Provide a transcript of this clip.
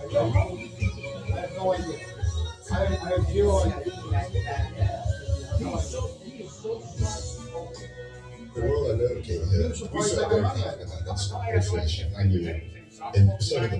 I have no idea. I have zero idea. Well, I know, okay, You're yeah. We surprised I saw got that money. kind of that's unfortunate. I knew it. And so did the